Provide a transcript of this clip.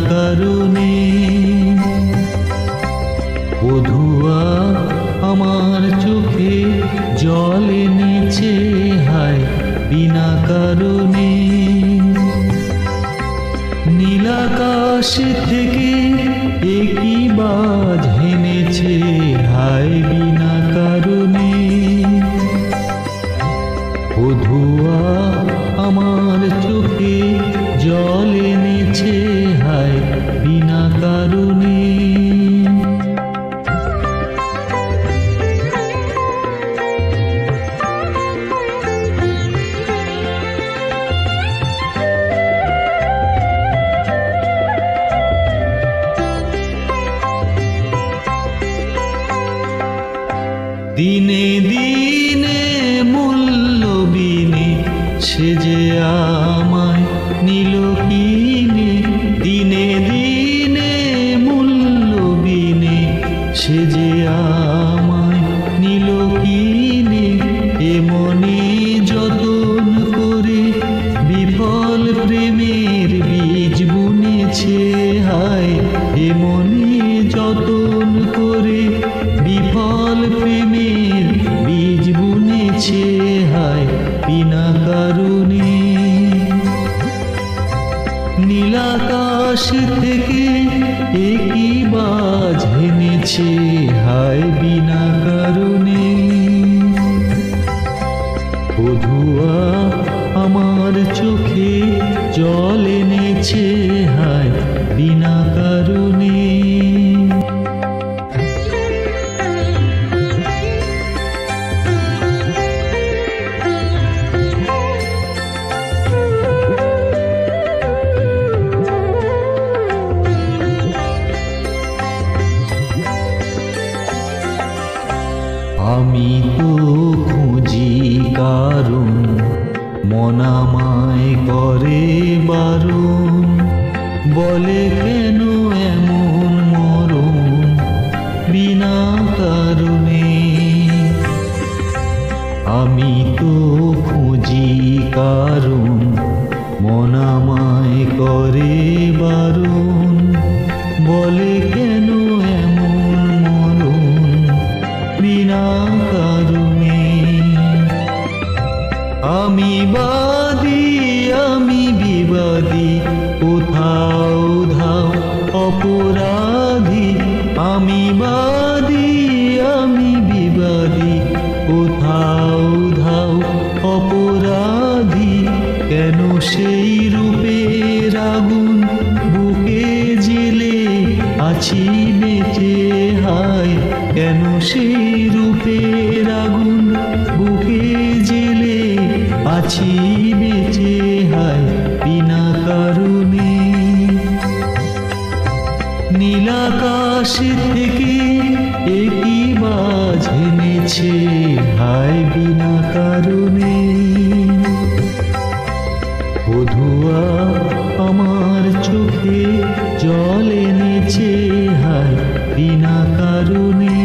কারণে। বধুয়া আমার চোখে জল এনেছে হায় বিনা কারণে। নীলাকাশ থেকে একই বাজ হেনেছে হায় বিনা কারণে। বধুয়া আমার চোখে জল এনেছে হায় বিনা কারণে। দিনে দিনে মূল্যবিনে সে যে আমায় নিল কিনে। দিনে দিনে মূল্যবিনে সে যে আমায় নিল কিনে। এমনি যতন করে বিফল প্রেমের বীজ বুনেছে হায়। এমনি যতন করে বিফল প্রেমের বীজ বুনেছে হায় বিনা কারণে। নীলাকাশ থেকে একই বাজ হেনেছে হায় বিনা কারণে। বধুয়া আমার চোখে জল এনেছে হায় বিনা কারণে। আমি তো খুঁজি কারণ মন আমায় করে বারণ। বলে কেন এমন মরণ বিনা কারণে। আমি তো খুঁজি কারণ মন আমায় করে বারণ। বলে কেন এমন মরণ বিনা কারণে। আমি বাদী আমি বিবাদী কোথাও ধাও অপরাধী। আমি বাদী আমি বিবাদী কোথাও ধাও অপরাধী। কেন সেই রূপের আগুন বুকে জেলে আছি বেঁচে হায়। কেন সেই রূপের আগুন বুকে জেলে আছি বেঁচে হায় বিনা কারণে। নীলাকাশ থেকে একই বাজ হেনেছে হায় বিনা কারণে। বধুয়া আমার চোখে জল এনেছে হায় বিনা কারণে।